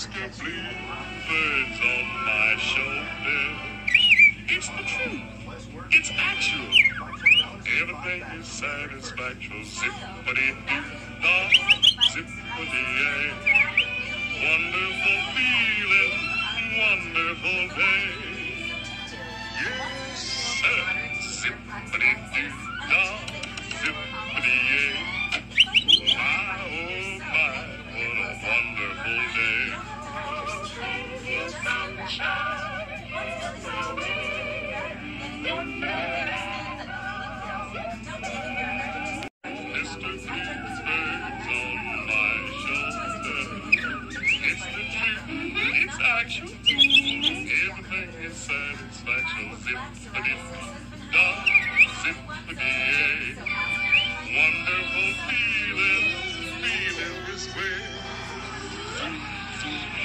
Mr. Bluebird's on my shoulder. It's the truth. It's actual. Everything is satisfactory. Zippity-doo-dah, zippity-yay. Wonderful feeling, wonderful day. Yes, sir. Zippity-doo-dah, zippity-yay. My, oh my, what a wonderful day. Mr. Bluebird's on my shoulder. It's the truth, it's actual. Everything is satisfaction. Zippity-doo-dah, zippity-yay. Wonderful feeling this way.